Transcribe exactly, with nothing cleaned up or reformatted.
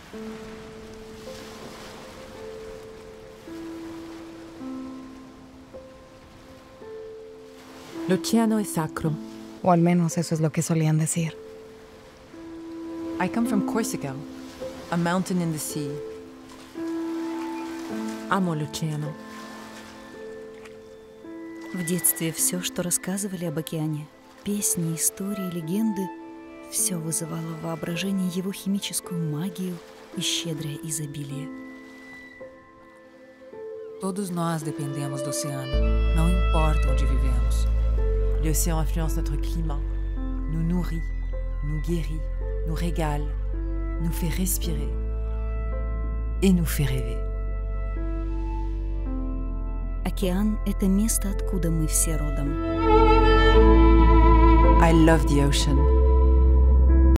L'Oceano es sacro. O al menos eso es lo que solían decir. I come from Corsica, a mountain in the sea. Amo l'Oceano. В детстве все, что рассказывали об океане, песни, истории, легенды, все вызывало в воображении его химическую магию и щедрое изобилие. Todos nós dependemos do oceano, não importa onde vivemos. L'océan influence notre climat, nous nourrit, nous guérit, nous régale, nous fait respirer et nous fait rêver. Океан — это место, откуда мы все родом. I love the ocean.